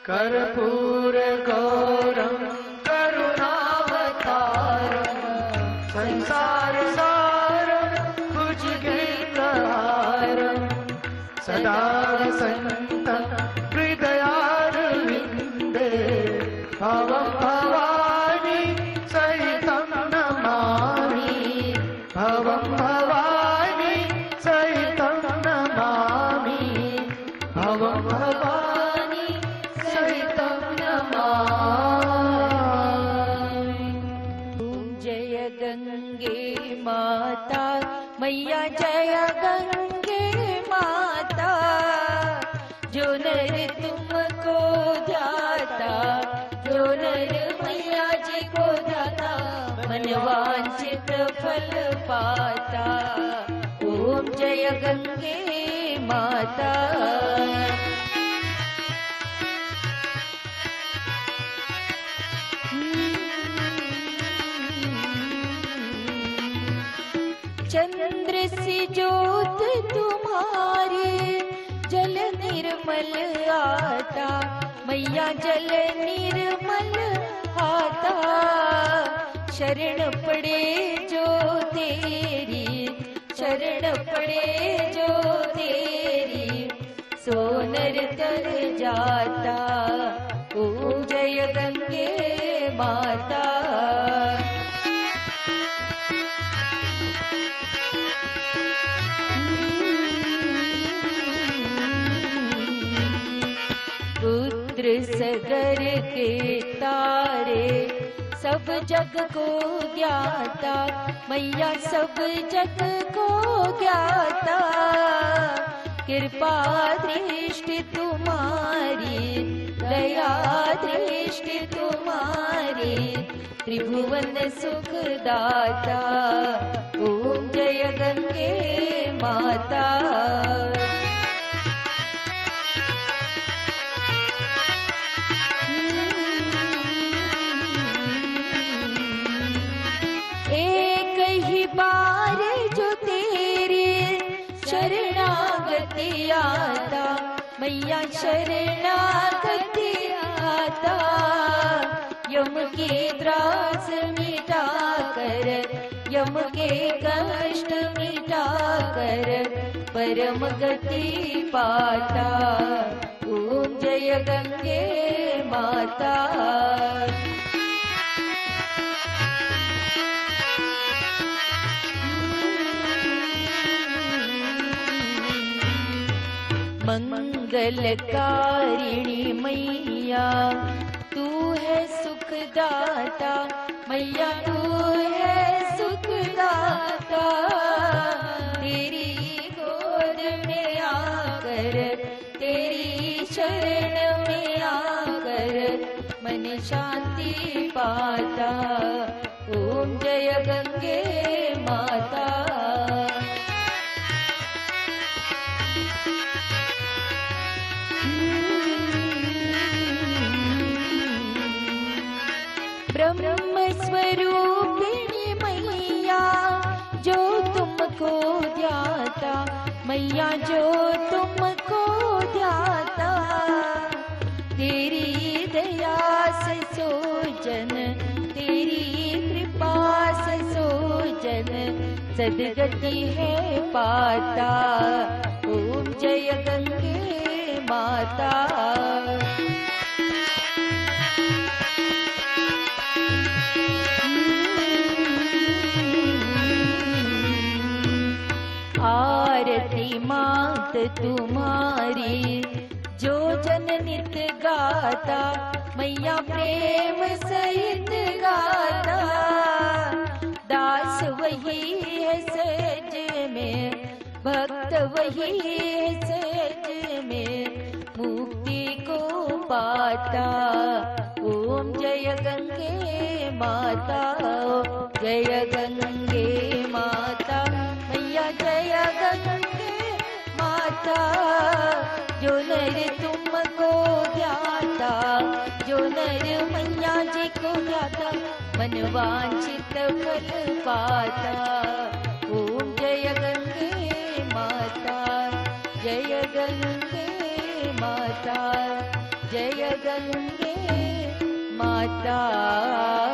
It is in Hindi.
कर्पूर गौरम करुणावतारम संसार सारम भुजगेन्द्रहारम सदा वसन्तं हृदयारविन्दे भवं भवानी सहितं नमामि भवं भवानी सहितं नमामि भवं भवानी सहितं नमामि। जय गंगे माता मैया जय गंगे माता, जो नर तुमको ध्याता, जो नर मैया जी को ध्याता, मनवांछित फल पाता। ओम जय गंगे माता। चंद्र सी ज्योत तुम्हारी जल निर्मल आता, मैया जल निर्मल आता। शरण पड़े जो तेरी, शरण पड़े जो तेरी, सोनर तर जाता। ओम जय गंगे माता। रुद्र सगर के तारे सब जग को ज्ञाता, मैया सब जग को ज्ञाता। कृपा दृष्टि तुम्हारी, दया दृष्टि तुम्हारी, त्रिभुवन सुखदाता। ओम जय गंगे माता। एक ही बार जो तेरी शरणागति आता, मैया शरणागति आता। यम के त्रास मिटा कर, यम के कष्ट मिटा कर, परम गति पाता। ओम जय गंगे माता। मंगलकारिणी मैया तू है सुखदाता, मैया तू है सुखदाता। तेरी गोद में आकर, तेरी शरण में आकर, मन शांति पाता। ओम जय गंगे माता। ब्रह्म स्वरूपिणी मैया जो तुमको ध्याता, मैया जो तुमको ध्याता। तेरी दया से सोजन, तेरी कृपा से सोजन, सदगति है पाता। ओम जय गंगे माता। आरती मात तुम्हारी जो जन नित गाता, मैया प्रेम सहित गाता। दास वही है सहज में, भक्त वही है सहज में, मुक्ति को पाता। ओम जय गंगे माता। जय गंगे माता मैया जय गंगे माता। जो नर तुमको ध्याता, जो नर मैया जी को ध्याता, मन वांछित फल पाता। ओम जय गंगे माता, जय गंगे माता। जय गंगे माता